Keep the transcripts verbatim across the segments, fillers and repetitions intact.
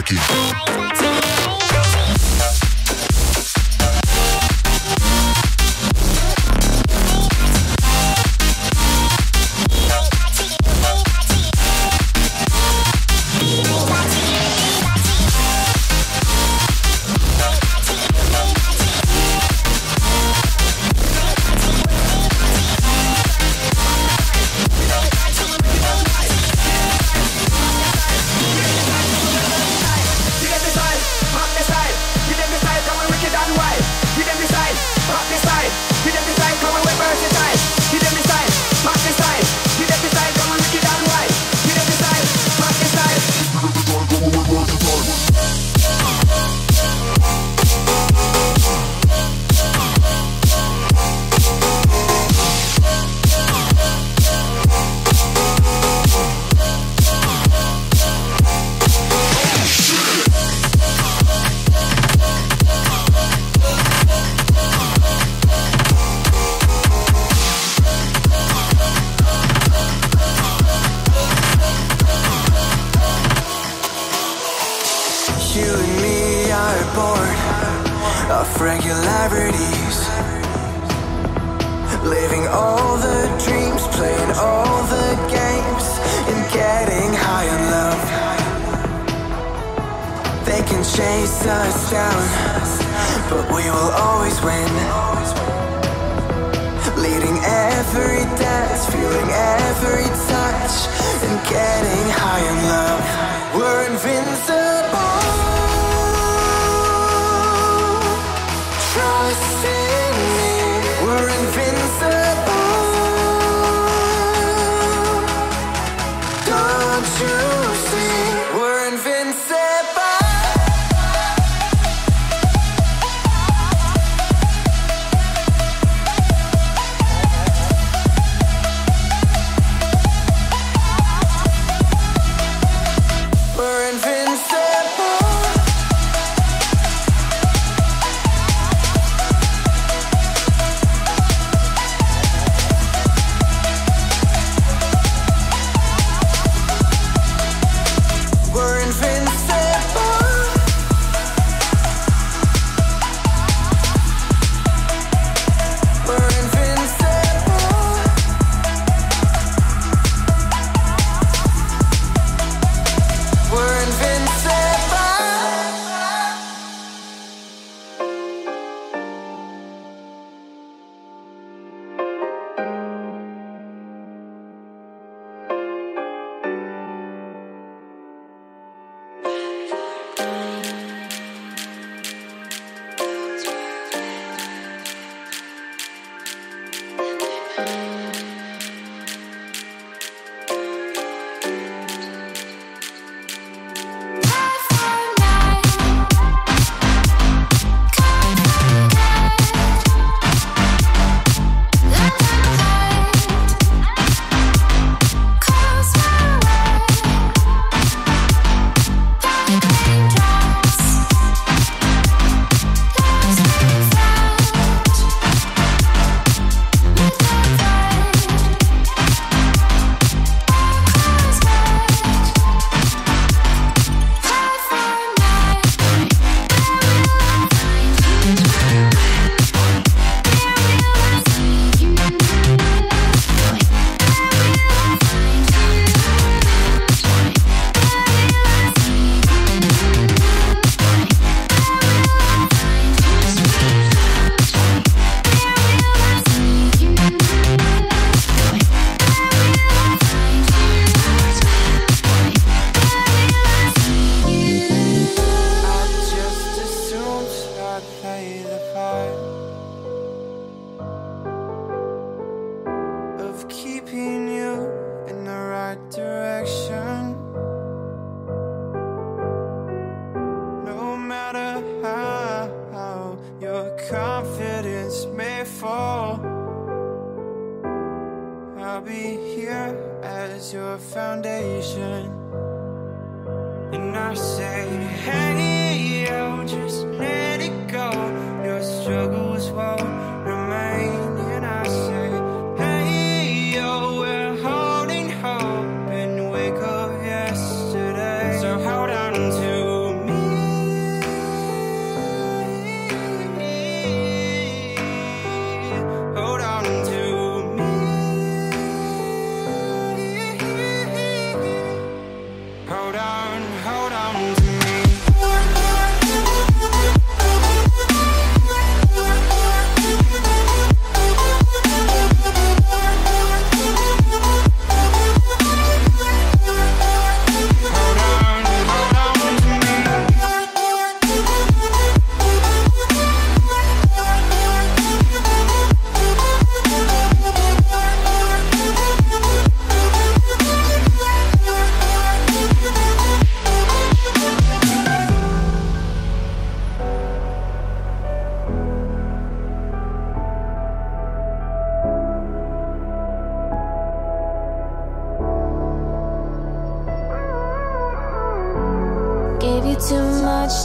Hold on to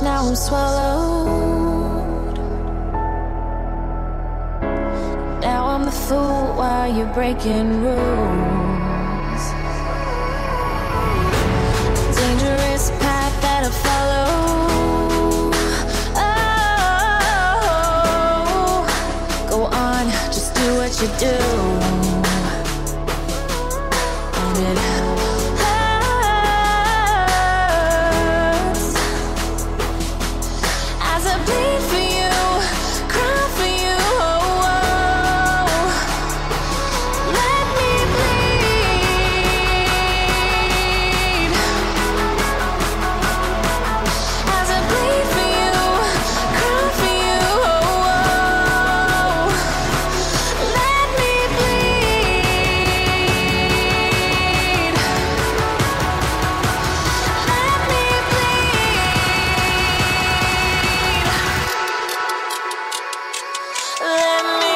now I'm swallowed. Now I'm the fool while you're breaking rules. Dangerous path that I follow. Oh, go on, just do what you do. And it hurts as I bleed for you, cry for you. Oh, oh. Let me bleed as I bleed for you, cry for you. Oh, oh. Let me bleed. Let me bleed. Let me.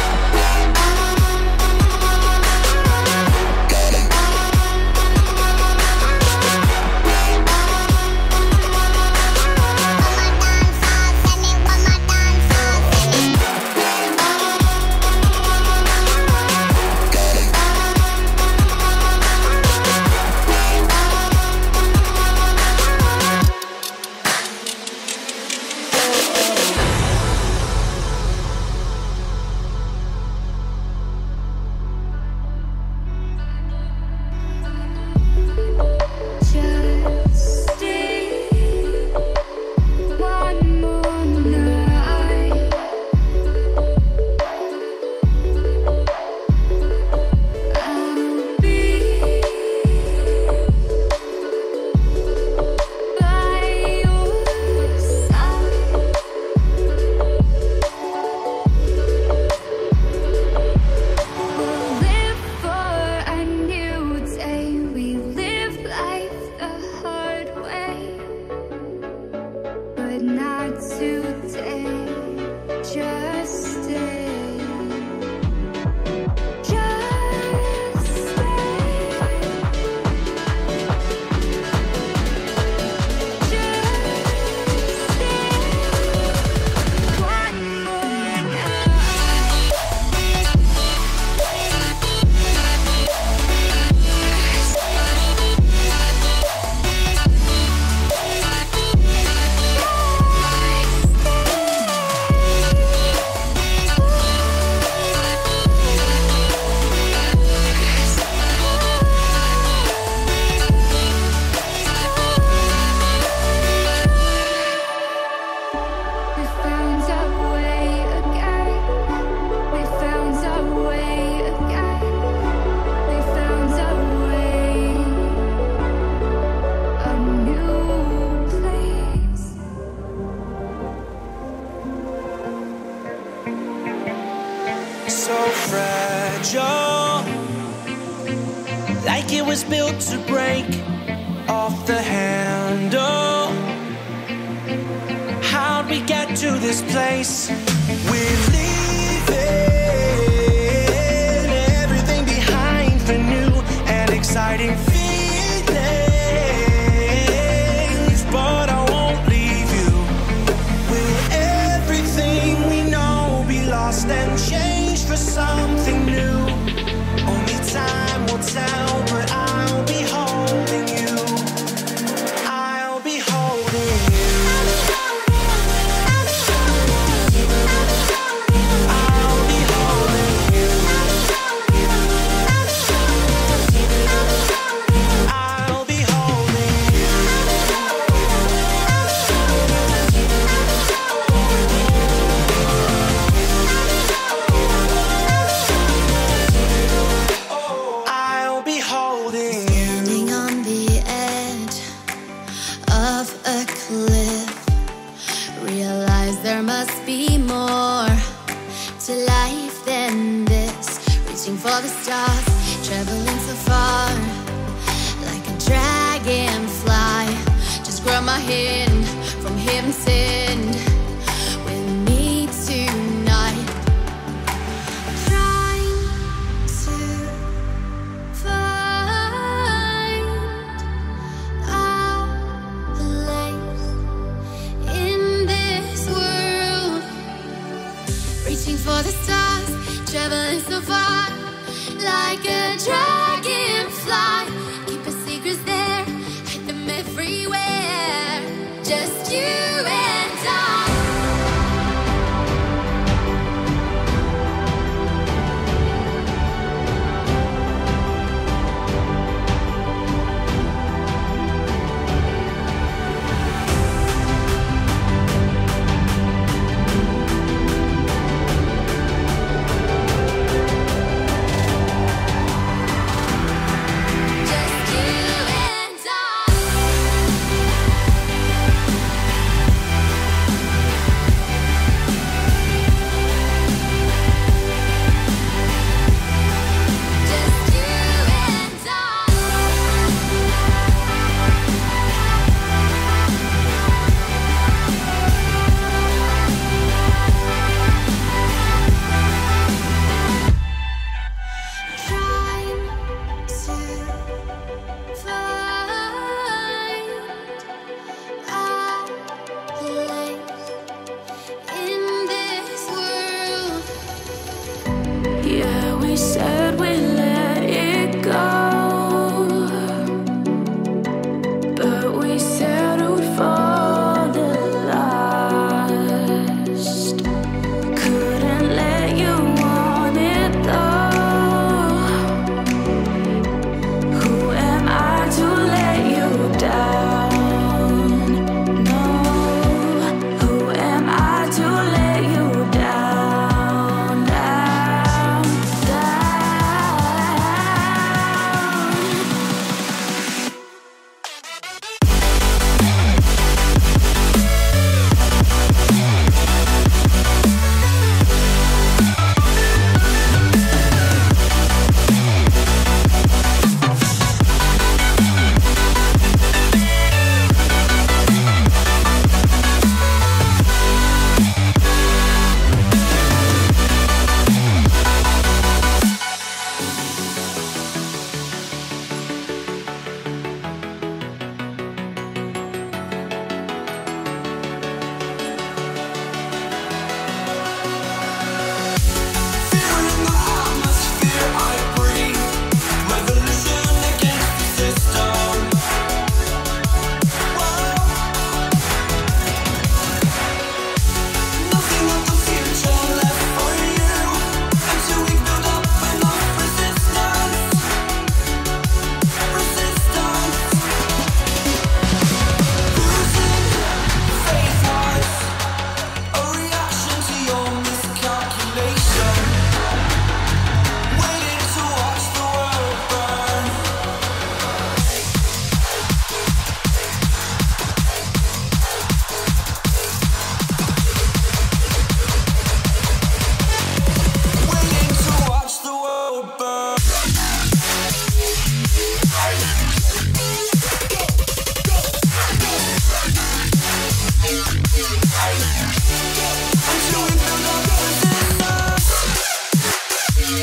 Just stay one more night. I'll be by your side. We'll live for a new day. We live life the hard way, but not today. Just stay. Just stay. Just stay. One more night. We found our way again. We found our way again. We found our way. A new place. So fragile, like it was built to break off the handle. How'd we get to this place? We're leaving everything behind for new and exciting feelings, but I won't leave you. Will everything we know be lost and changed for something new? Only time will tell, but I'll be holding you. I'll be holding you. I'll be holding you. I'll be holding you. I'll be holding you. Standing on the edge of a cliff, realize there must be more to life than this. Reaching for the stars, traveling so far, like a dragonfly. Just grab my hand from heaven's end with me tonight. Trying to find our place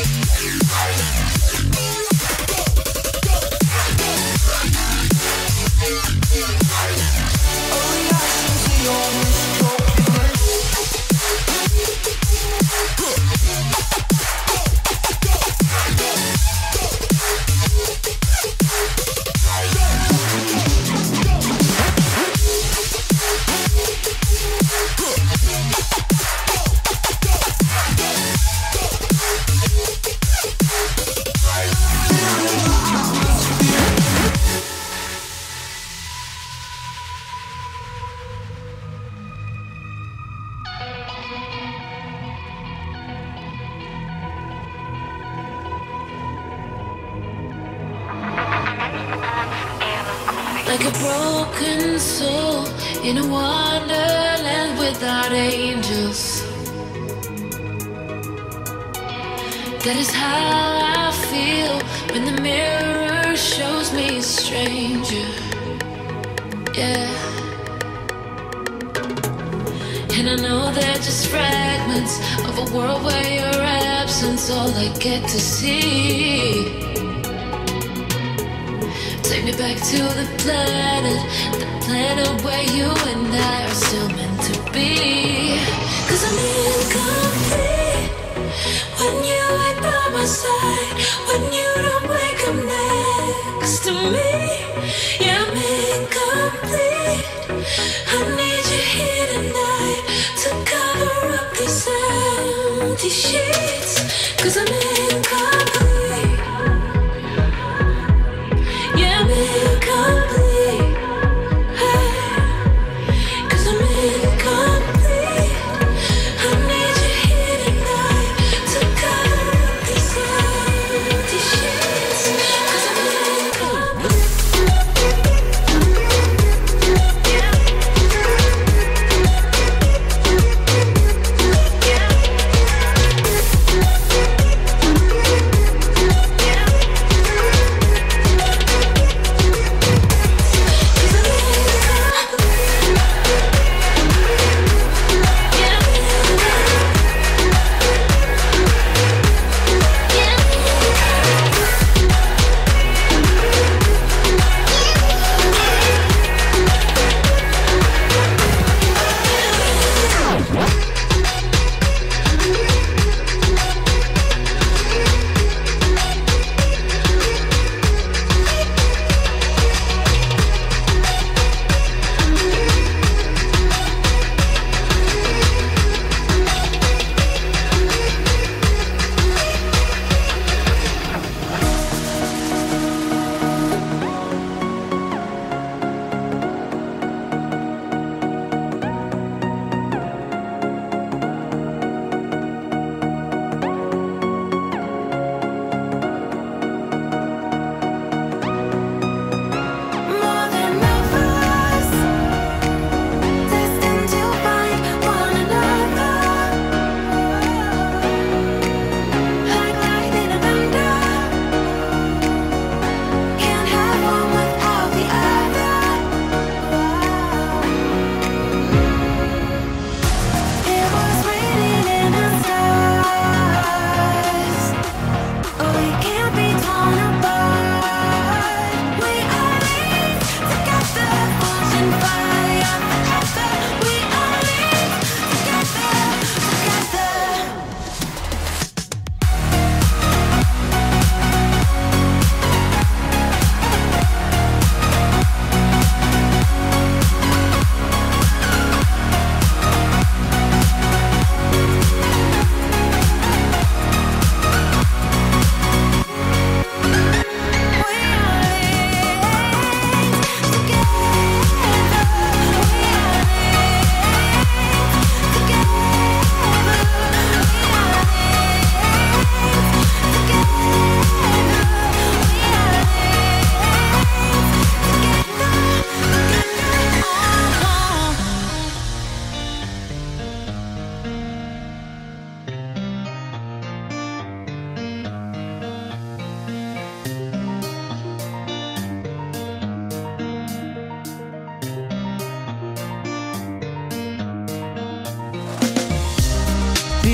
Like a broken soul in a wonderland without angels. That is how I feel when the mirror shows me a stranger. Yeah. And I know they're just fragments of a world where your absence all I get to see. Take me back to the planet, the planet where you and I are still meant to be. Cause I'm incomplete when you ain't by my side, when you don't wake up next to me. Yeah, I'm incomplete. I need you here tonight to cover up these empty sheets. Cause I'm incomplete. Shit.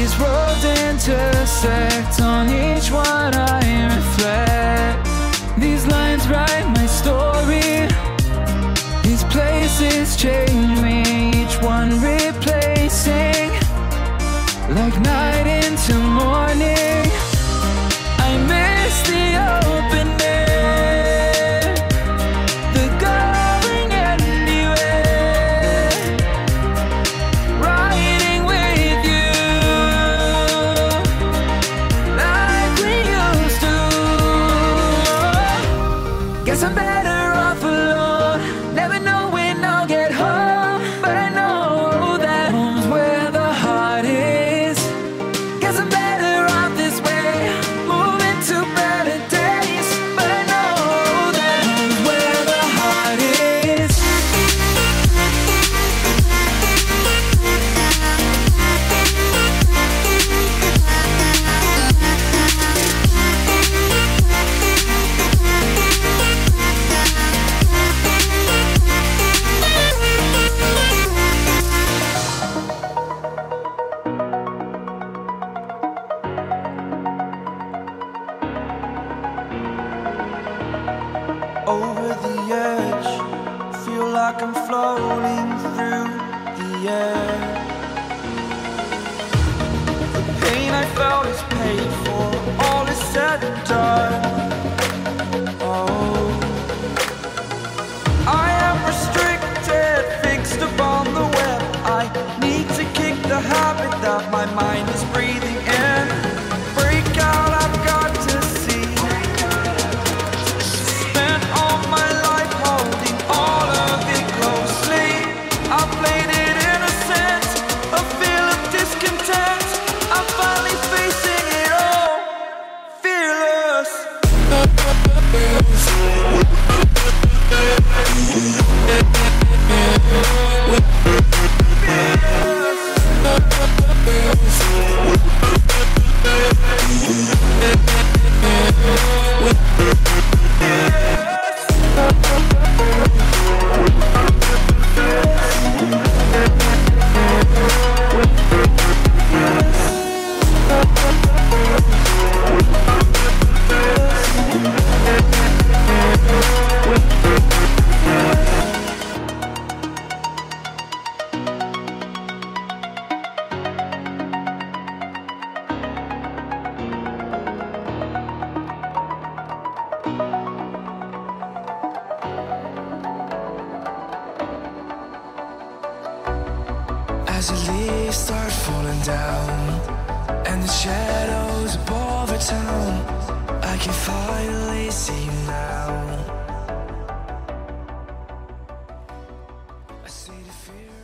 these roads intersect, on each one I reflect. These lines write my story, these places change me, each one replacing, like night into morning. I miss the open air, the going anywhere, riding with you like we used to. Guess I'm better off alone, never know when I'll get home, but I know that home's where the heart is. Guess I'm better off this way, moving to better days, but I know that home's where the heart is. Over the edge, feel like I'm floating through the air. The pain I felt is paid for, all is said and done. Oh, I am restricted, fixed upon the web. I need to kick the habit that my mind is breathing in. Break out, I've got to see. Spent all my life holding all of it closely. I played it innocent, a feel of discontent. I'm finally facing it all, fearless. As the leaves start falling down and the shadows above our town, I can finally see you now. I see the fear.